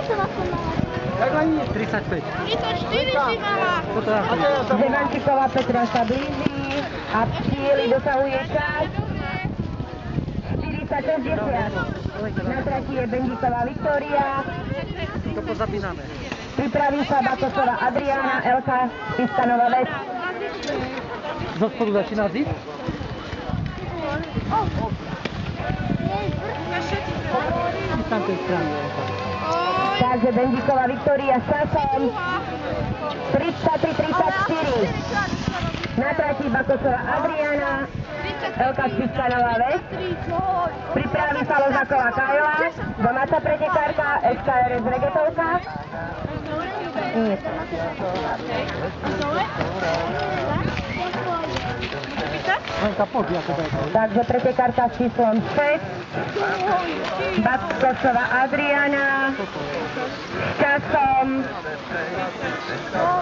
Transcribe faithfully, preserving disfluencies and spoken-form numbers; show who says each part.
Speaker 1: Jak ani tridsaťpäť.
Speaker 2: tridsaťštyri si mala.
Speaker 3: Zemančíková Petra sa blíži a Chieli dosahuje čas. štyridsať šesťdesiat. Na trati je Bendíková Viktória.
Speaker 1: To pozapíname.
Speaker 3: Pripraví sa Bakosová Adriána, Elka Pistanová Ves.
Speaker 1: Zo spodu začína zísť? Tam tej strany.
Speaker 3: Takže Bendíková Viktória s časom tridsaťtri tridsaťštyri. Na trati Bakosová Adriána, Elka Pistanová Ves. Pripraví sa Ložaková Kajla, domáca pretekárka, es ká er es Regetovka. Nie. Takže pretekárka s číslom šesť, Bakosová Adriána,